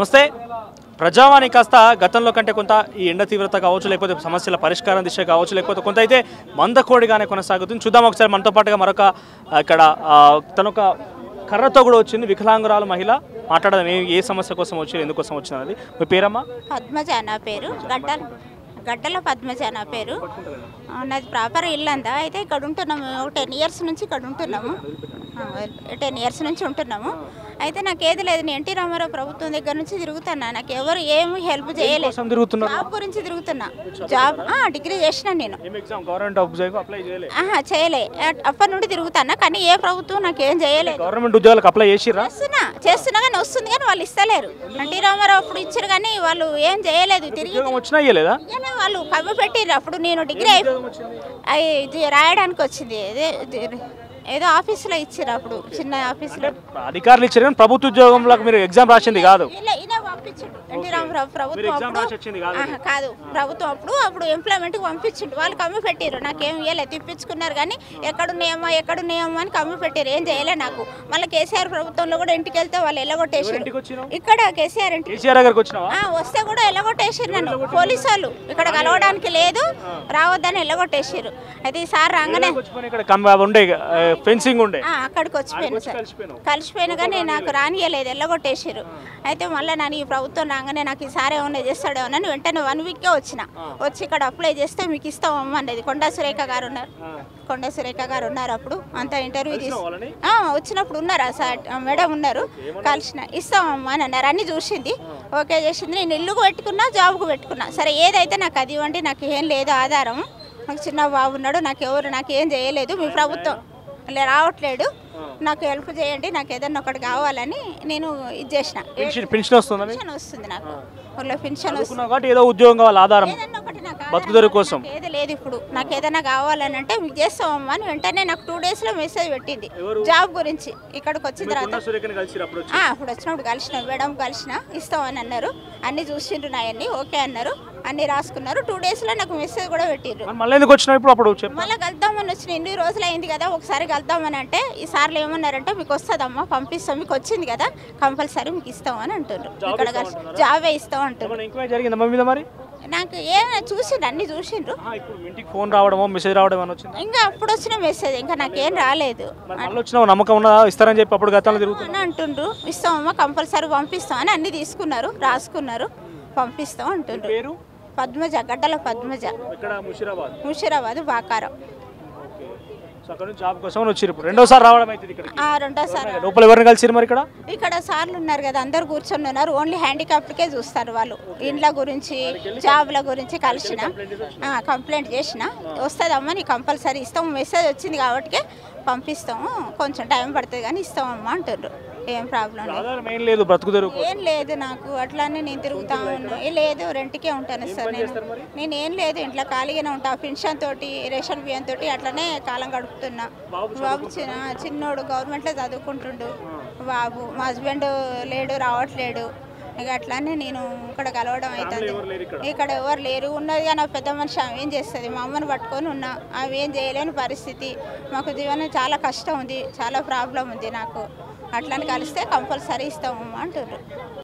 నమస్తే. ప్రజావాణి కాస్త గతంలో కంటే కొంత ఈ ఎండ తీవ్రత కావచ్చు, లేకపోతే సమస్యల పరిష్కారం దిశ కావచ్చు, లేకపోతే కొంత అయితే మందకోడిగానే కొనసాగుతుంది. చూద్దాం ఒకసారి మనతో పాటుగా మరొక ఇక్కడ తనొక కర్రతో కూడా వచ్చింది వికలాంగురాలు మహిళ. మాట్లాడదాం ఏ సమస్య కోసం వచ్చి ఎందుకోసం వచ్చినది. మీ పేరమ్మా? పద్మజ నా పేరు. గడ్డల పద్మజ నా పేరు. నాది ప్రాపర్ ఇల్లందా. అయితే ఇక్కడ ఉంటున్నాము 10 years నుంచి ఇక్కడ ఉంటున్నాము. 10 years నుంచి ఉంటున్నాము. అయితే నాకు ఏది లేదు. నేను ఎన్టీ రామారావు ప్రభుత్వం దగ్గర నుంచి తిరుగుతున్నా. నాకు ఎవరు ఏమి హెల్ప్ చేయలేదు. జాబ్ గురించి తిరుగుతున్నా. జాబ్ డిగ్రీ చేసిన నేను. చేయలే. అప్పటి నుండి తిరుగుతున్నా కానీ ఏ ప్రభుత్వం నాకు ఏం చేయలేదు. గవర్నమెంట్ ఉద్యోగాలకు అప్లై చేస్తున్నా కానీ వస్తుంది కానీ వాళ్ళు ఇస్తలేరు. ఎన్టీ రామారావు అప్పుడు ఇచ్చారు కానీ వాళ్ళు ఏం చేయలేదు. తిరిగి వాళ్ళు కమ్మి పెట్టిర్రు. అప్పుడు నేను డిగ్రీ రాయడానికి వచ్చింది. ఏదో ఆఫీసులో ఇచ్చారు. అప్పుడు చిన్న ఆఫీసులో అధికారులు ఇచ్చారు కానీ ప్రభుత్వ ఉద్యోగంలో మీరు ఎగ్జామ్ రాసింది కాదు. ఎన్టీ రామారావు ప్రభుత్వం కాదు. ప్రభుత్వం అప్పుడు ఎంప్లాయ్మెంట్కి పంపించిండు. వాళ్ళు కమ్మి పెట్టారు. నాకేం ఇవ్వలేదు. తిప్పించుకున్నారు కానీ ఎక్కడున్నాయమ్మా అని కమ్మి పెట్టారు. ఏం చేయలే నాకు. మళ్ళీ కేసీఆర్ ప్రభుత్వంలో కూడా ఇంటికి వెళ్తే వాళ్ళు ఎల్లగొట్టేసారు. ఇక్కడ కేసీఆర్ వస్తే కూడా ఎల్లగొట్టేసారు నన్ను పోలీసు వాళ్ళు. ఇక్కడ కలవడానికి లేదు, రావద్దని ఎల్లగొట్టేసారు. అయితే ఈసారి రాగానే అక్కడికి వచ్చిపోయాను సార్. కలిసిపోయినా కానీ నాకు రానియలేదు, ఎల్లగొట్టేసారు. అయితే మళ్ళీ నన్ను ఈ ప్రభుత్వం రాగానే నాకు ఈసారి ఏమన్నా చేస్తాడేమోనని వెంటనే 1 weekకే వచ్చి ఇక్కడ అప్లై చేస్తే మీకు ఇస్తామమ్మా అన్నది. కొండా సురేఖ గారు ఉన్నారు. అప్పుడు అంత ఇంటర్వ్యూ వచ్చినప్పుడు ఉన్నారు. మేడం ఉన్నారు. కలిసిన ఇస్తామమ్మా అని అన్నారు. అన్ని చూసింది, ఓకే చేసింది. నేను ఇల్లుకు పెట్టుకున్నా, జాబ్కు పెట్టుకున్నా. సరే ఏదైతే నాకు అది ఇవ్వండి, నాకు ఏం లేదు ఆధారం. నాకు చిన్న బాబు ఉన్నాడు. నాకు ఏం చేయలేదు. మీ ప్రభుత్వం రావట్లేడు, నాకు హెల్ప్ చేయండి, నాకు ఏదన్నా ఒకటి కావాలని నేను ఇది చేసిన. పెన్షన్ వస్తుంది నాకు. పెన్షన్ ఏది లేదు. ఇప్పుడు నాకు ఏదైనా కావాలని అంటే మీకు చేస్తామమ్మా అని వెంటనే నాకు 2 days లో మెసేజ్ పెట్టింది జాబ్ గురించి. ఇక్కడికి వచ్చిన తర్వాత అప్పుడు వచ్చినప్పుడు కలిసిన మేడం ఇస్తామని అన్నారు. అన్ని చూసిండ్రు నాయన్ని, ఓకే అన్నారు. అన్ని రాసుకున్నారు. 2 days లో నాకు మెసేజ్ కూడా పెట్టిర్రు. మళ్ళీ కలుద్దామని వచ్చిన. 2 రోజులు అయింది కదా, ఒకసారి కలుద్దామని అంటే ఈ సార్లు ఏమన్నారంటే మీకు వస్తుందమ్మా, పంపిస్తాం, మీకు వచ్చింది కదా కంపల్సరీ మీకు ఇస్తామని అంటున్నారు. ఇక్కడ జాబే ఇస్తాం అంటున్నారు. నాకు ఏమైనా చూసిండ్రు, అన్ని చూసిండ్రు. ఫోన్ రావడమో మెసేజ్ రావడం ఇంకా అప్పుడు వచ్చిన మెసేజ్ ఇంకా నాకేం రాలేదు. నమ్మకం ఉన్నదా ఇస్తారని చెప్పి అప్పుడు గతంలో అంటుండ్రు. ఇస్తామమ్మా కంపల్సరీ పంపిస్తాం అని అన్ని తీసుకున్నారు, రాసుకున్నారు, పంపిస్తాం అంటుండ్రు. పద్మజ, గడ్డల పద్మజ, ముషిరాబాద్ బాకారం. రెండోసారి ఇక్కడ సార్లు ఉన్నారు కదా, అందరు కూర్చొని ఉన్నారు. ఓన్లీ హ్యాండిక్యాప్డ్కే చూస్తారు వాళ్ళు. ఇండ్ల గురించి, జాబ్ల గురించి కలిసిన, కంప్లైంట్ చేసిన. వస్తుందమ్మా నీకు కంపల్సరీ ఇస్తాము, మెసేజ్ వచ్చింది కాబట్టి పంపిస్తాము, కొంచెం టైం పడుతుంది కానీ ఇస్తామమ్మా అంటారు. ఏం ప్రాబ్లం ఏం లేదు నాకు. అట్లానే నేను తిరుగుతా ఉన్నా. లేదు, రెంట్కే ఉంటాను సార్. నేను ఏం లేదు, ఇంట్లో ఖాళీగానే ఉంటా. పెన్షన్ తోటి, రేషన్ బియ్యం తోటి అట్లనే కాలం గడుపుతున్నా. బాబు చిన్నోడు గవర్నమెంట్లో చదువుకుంటుండు. బాబు మా హస్బెండ్ లేడు, రావట్లేడు. ఇక అట్లానే నేను ఇక్కడ కలవడం అవుతుంది. ఇక్కడ ఎవరు లేరు. ఉన్నది కానీ పెద్ద మనిషి ఆమె ఏం చేస్తుంది. మా అమ్మని పట్టుకొని ఉన్నా, ఆమె ఏం చేయలేని పరిస్థితి. మాకు జీవనం చాలా కష్టం ఉంది, చాలా ప్రాబ్లం ఉంది నాకు. అట్లని కలిస్తే కంపల్సరీ ఇస్తామమ్మా అంటారు.